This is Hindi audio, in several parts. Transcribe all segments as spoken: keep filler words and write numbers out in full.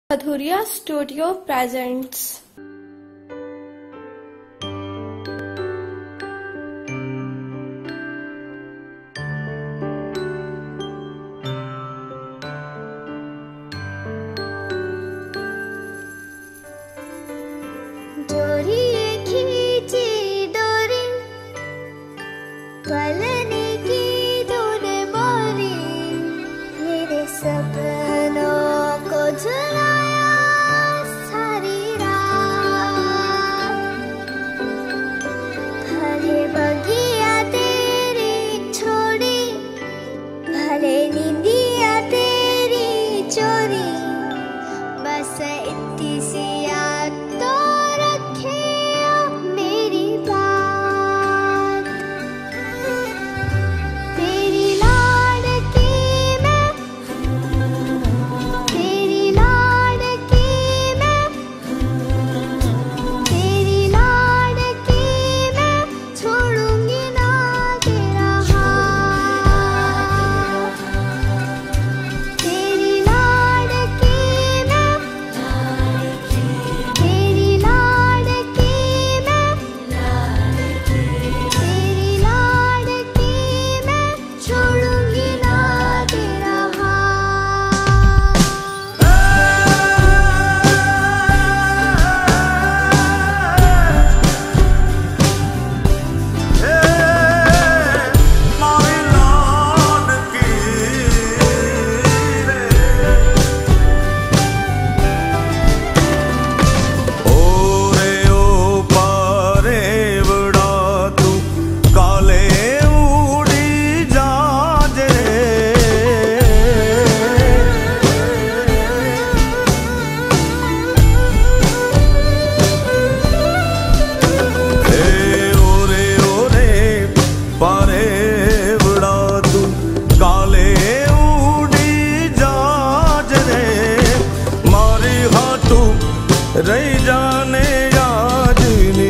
Madhurya Studio presents डोरी खींची डोरी पलने की तूने बोली मेरे सपनों को झुलाया सारी रात। भले बगिया तेरी छोड़ी भले नींदिया तेरी चोरी बस इतनी सी याद तो रखे मेरी बात। तेरी लाडकी मैं तेरी लाडकी मैं तेरी लाडकी मैं छोड़ूंगी ना तेरा हाथ। तेरी लाडकी मैं तेरी लाडकी मैं तेरी लाडकी मैं छोड़ूंगी ना तेरा रही जाने आज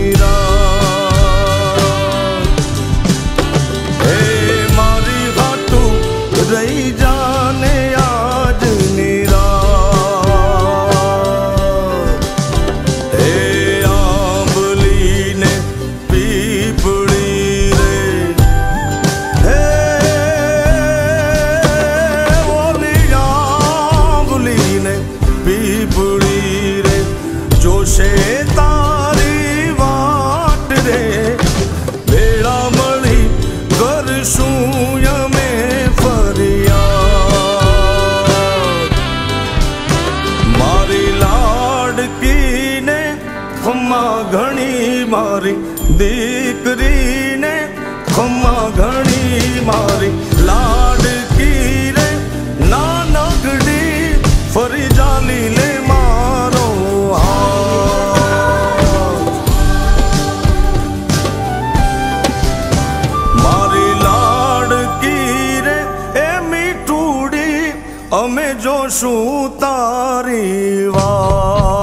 निराश। हे मारी खाटू रही जाने आज निराश। हे आंबली ने पीपड़ी रे हे ओली आंबली ने पीपड़ी जोशे तारी वाट रे बेड़ा मળી करशूं यमे फरियाद। मारी लाडकी ने खम्मा घणी मारी दीकरी ने खम्मा घणी मारी लाडकी रे नानकड़ी फरी जाली ले मारो अमे जोशू तारी वात।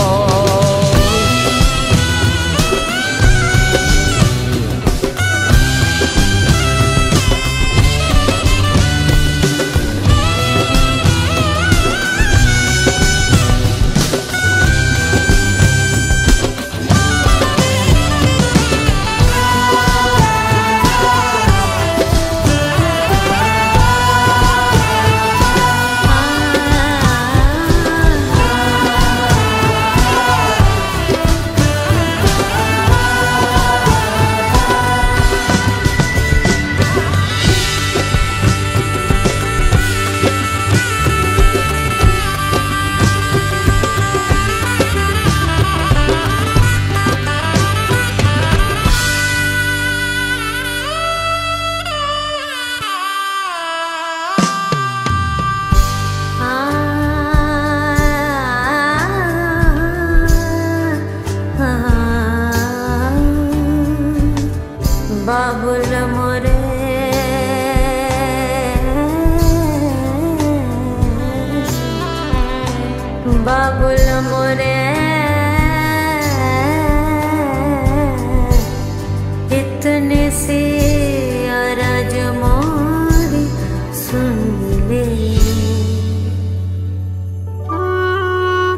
बाबुल मोरे बाबुल मोरे इतने से अरज मोरी सुन ले।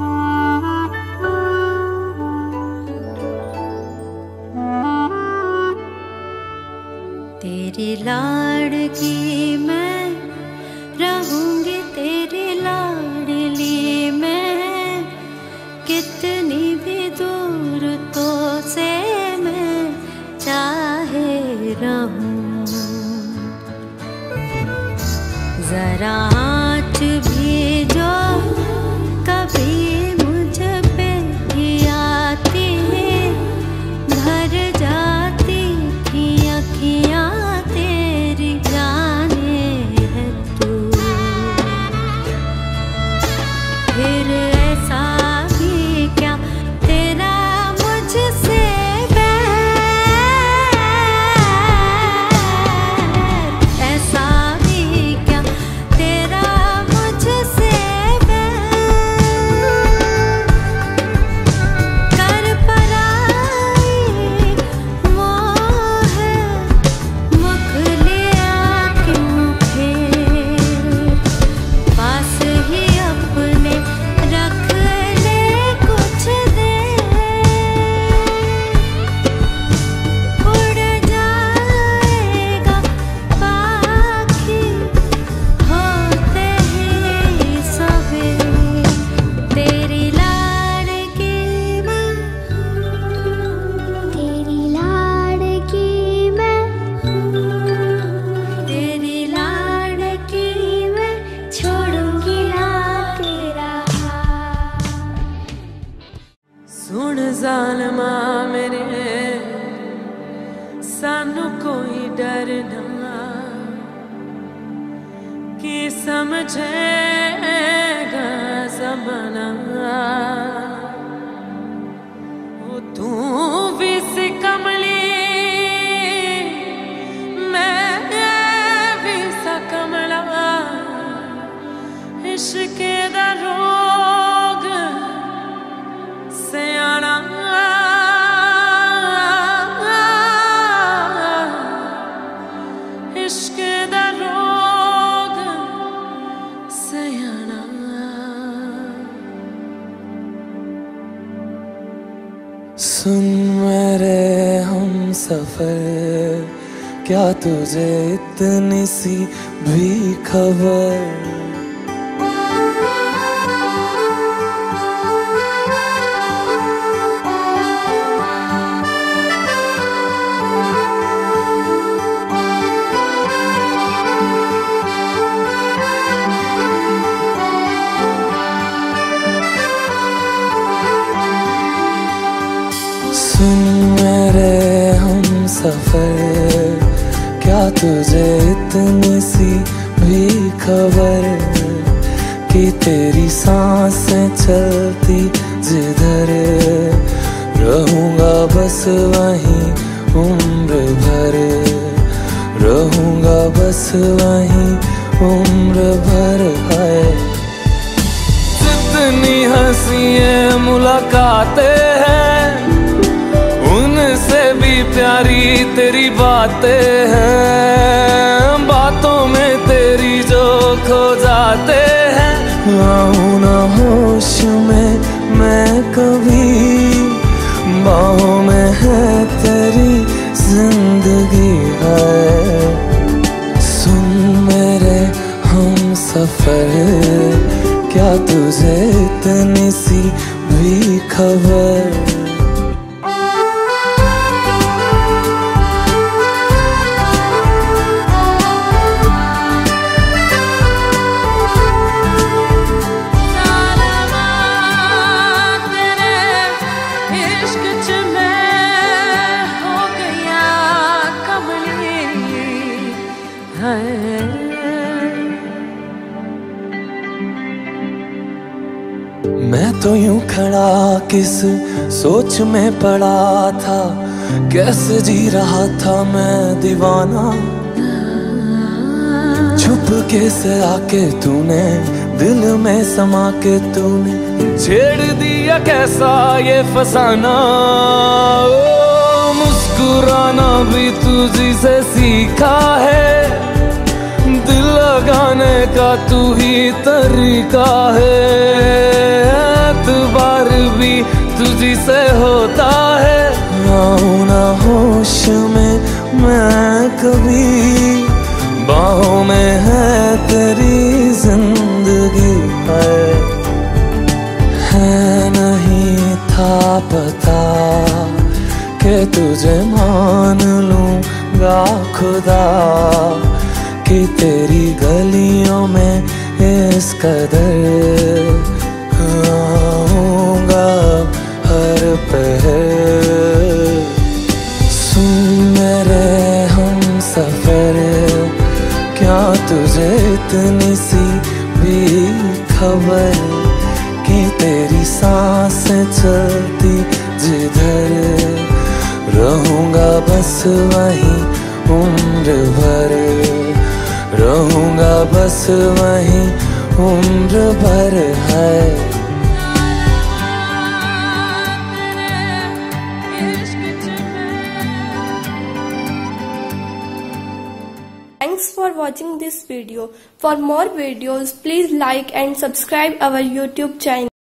सुन जालमा मेरे सानू कोई डर ना कि समझेगा ज़माना ओ तू भी सी कमली मैं भी सा कमला इश्क दा रोग सियाना इश्क दा रोग सियाना। सुन मेरे हम सफर, क्या तुझे इतनी सी भी खबर? सुन मेरे हम सफर, क्या तुझे इतनी सी भी खबर कि तेरी सांसें चलती जिधर रहूंगा बस वहीं उम्र भर, रहूंगा बस वहीं उम्र भर। है जितनी हंसियां मुलाकातें हैं उनसे भी प्यारी तेरी बातें हैं, बातों में तेरी जो खो जाते हैं। आऊं ना होश में मैं कभी, बाहों में है तेरी जिंदगी है। सुन मेरे हम सफर, क्या तुझे इतनी सी भी खबर? मैं तो यूं खड़ा किस सोच में पड़ा था, कैसे जी रहा था मैं दीवाना। छुप के से आके तूने दिल में समा के तूने छेड़ दिया कैसा ये फसाना। ओ मुस्कुराना भी तुझी से सीखा है, दिल लगाने का तू ही तरीका है। एतबार भी तुझी से होता है, आऊं ना होश में मैं कभी, बाहों में है तेरी जिंदगी है। है नहीं था पता कि तुझे मान लूंगा खुदा, कि तेरी गलियों में इस कदर आऊंगा हर पहर। सुन मेरे हम सफर, क्या तुझे इतनी सी भी खबर कि तेरी सांसें चलती जिधर रहूंगा बस वहीं उम्र भर, रहूंगा बस वहीं उम्र भर। है Thanks for watching this video. For more videos, please like and subscribe our YouTube channel.